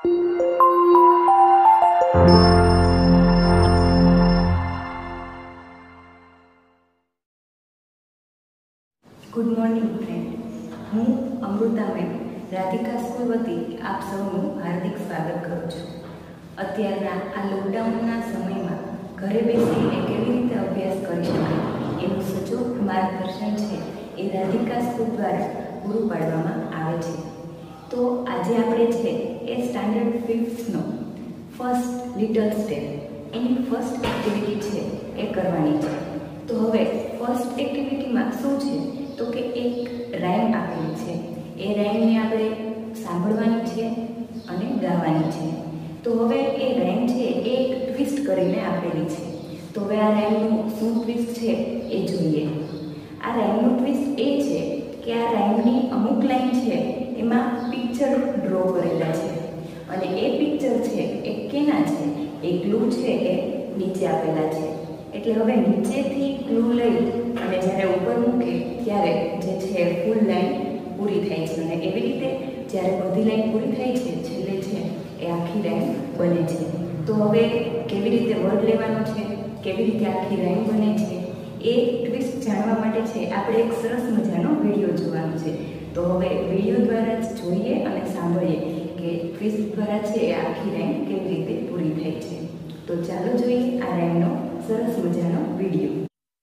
Good morning friend, હું Amritaben Radhika school વતી આપ સૌનું હાર્દિક સ્વાગત કરું છું. અત્યારના આ લોકડાઉનના સમયમાં ઘરે બેસીને કેવી રીતે અભ્યાસ કરી શકાય એનું સચોટ માર્ગદર્શન છે એ રાધિકા સ્કૂલ દ્વારા પૂરું પાડવામાં આવે છે. તો આજે આપણે છે એ સ્ટાન્ડર્ડ 5નો ફર્સ્ટ લિટલ સ્ટેપ એની ફર્સ્ટ એક્ટિવિટી છે એ કરવાની છે. તો હવે ફર્સ્ટ એક્ટિવિટીમાં શું છે તો કે એક રાઇમ આપેલી છે. એ રાઇમને આપણે સાંભળવાની છે અને ગાવાની છે. તો હવે એ રાઇમ છે એ એક ટ્વિસ્ટ કરીને આપેલી છે. તો હવે આ રાઇમનું શું ટ્વિસ્ટ છે એ જોઈએ. આ રાઇમનું ટ્વિસ્ટ એ છે કે આ રાઇમની અમુક લાઈન છે એમાં પિક્ચર ડ્રો કરેલા છે અને એ પિક્ચર છે એ કેના છે, એ ક્લુ છે એ નીચે આપેલા છે. એટલે હવે નીચેથી ક્લુ લઈ અને જ્યારે ઉપર મૂકે ત્યારે જે છે ફૂલ લાઈન પૂરી થાય છે અને એવી રીતે જ્યારે બધી લાઈન પૂરી થાય છે છેલ્લે છે એ આખી રાઈમ બને છે. તો હવે કેવી રીતે વર્ડ લેવાનો છે, કેવી રીતે આખી રાઈમ બને છે એ ટ્વિસ્ટ જાણવા માટે છે આપણે એક સરસ મજાનો વિડીયો જોવાનો છે. તો હવે વિડીયો દ્વારા જ જોઈએ અને સાંભળીએ કે ટ્વિસ્ટ દ્વારા છે એ આખી રાઈમ કેવી રીતે પૂરી થાય છે. તો ચાલો જોઈએ આ રાઈમનો સરસ મજાનો video.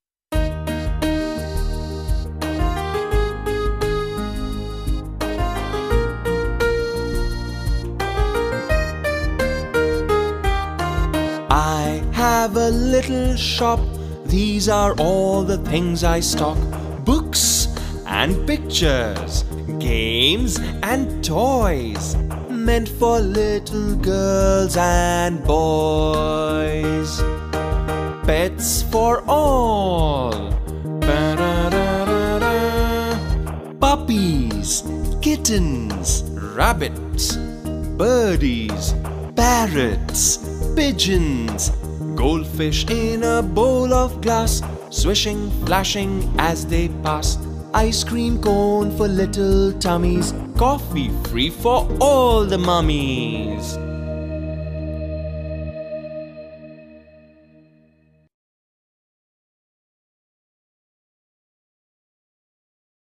I have a little shop. These are all the things I stock. Books and pictures, games and toys, meant for little girls and boys. Pets for all. Ba-da-da-da-da. Puppies, kittens, rabbits, birdies, parrots, pigeons, goldfish in a bowl of glass, swishing, flashing as they pass. Ice cream cone for little tummies, coffee free for all the mummies.